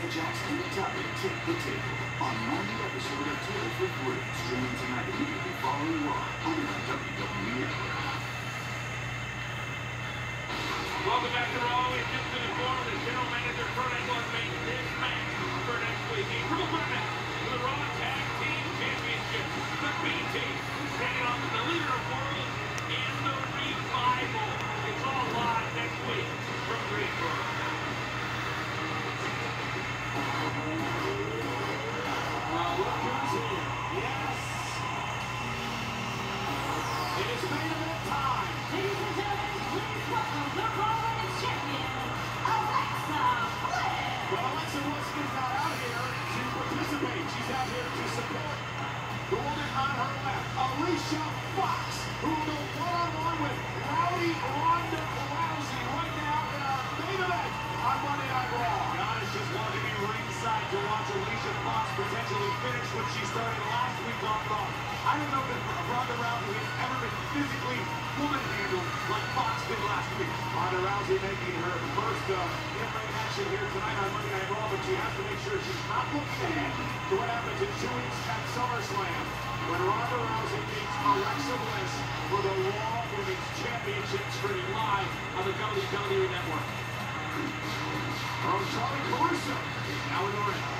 Jax and Natalya take the table on Monday episode of Tales for Three, streaming tonight immediately following Raw on the WWE Network. Welcome back to Raw. We've just been informed that General Manager Kurt Angle has made this match for next week a requirement for the Raw Tag Team Championship. The B Team standing off with the leader of world in the Revival. It's all live next week from Greensboro. Well, look who's here. Yes. It is main event time. Ladies and gentlemen, please welcome the Raw Women's Champion, Alexa Bliss. Well, Alexa Bliss is not out here to participate. She's out here to support the woman on her left, Alicia Fox, who will go one-on-one with Rowdy Ronda Rousey right now in our main event on Monday Night Raw. Giannis just wanted to be ringside to watch Alicia Fox potentially finish what she started last week on Raw. I don't know that Ronda Rousey has ever been physically woman-handled like Fox did last week. Ronda Rousey making her first in-ring action here tonight on Monday Night Raw, but she has to make sure she's not looking ahead to what happens in 2 weeks at SummerSlam when Ronda Rousey meets Alexa Bliss for the Raw Women's Championship, streaming live on the WWE Network. From Charlie Caruso, now in the ring.